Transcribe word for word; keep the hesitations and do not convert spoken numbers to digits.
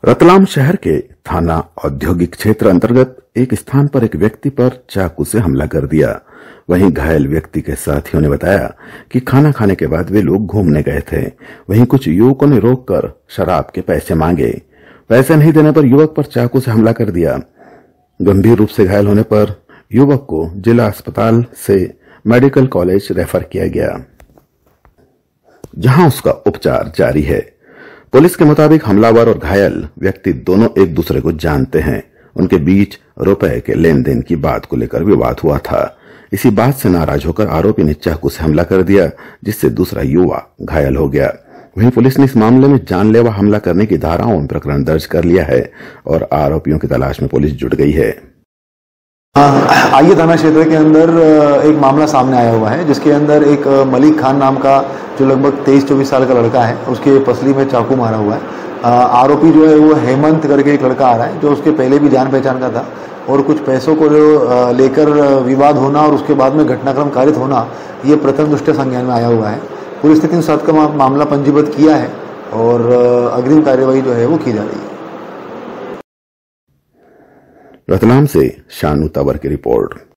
रतलाम शहर के थाना औद्योगिक क्षेत्र अंतर्गत एक स्थान पर एक व्यक्ति पर चाकू से हमला कर दिया। वहीं घायल व्यक्ति के साथियों ने बताया कि खाना खाने के बाद वे लोग घूमने गए थे। वहीं कुछ युवकों ने रोककर शराब के पैसे मांगे। पैसे नहीं देने पर युवक पर चाकू से हमला कर दिया। गंभीर रूप से घायल होने पर युवक को जिला अस्पताल से मेडिकल कॉलेज रेफर किया गया, जहां उसका उपचार जारी है। पुलिस के मुताबिक हमलावर और घायल व्यक्ति दोनों एक दूसरे को जानते हैं। उनके बीच रुपए के लेन देन की बात को लेकर विवाद हुआ था। इसी बात से नाराज होकर आरोपी ने चाकू से हमला कर दिया, जिससे दूसरा युवा घायल हो गया। वहीं पुलिस ने इस मामले में जानलेवा हमला करने की धाराओं में प्रकरण दर्ज कर लिया है और आरोपियों की तलाश में पुलिस जुट गई है। आइए थाना क्षेत्र के अंदर एक मामला सामने आया हुआ है, जिसके अंदर एक मलिक खान नाम का जो लगभग तेईस चौबीस साल का लड़का है, उसके पसली में चाकू मारा हुआ है। आरोपी जो है वो हेमंत करके एक लड़का आ रहा है, जो उसके पहले भी जान पहचान का था और कुछ पैसों को जो लेकर विवाद होना और उसके बाद में घटनाक्रम कारित होना, ये प्रथम दृष्टया संज्ञान में आया हुआ है। पुलिस ने तीन सात का मामला पंजीबद्ध किया है और अग्रिम कार्यवाही जो है वो की जा रही है। रतलाम से शानू तंवर की रिपोर्ट।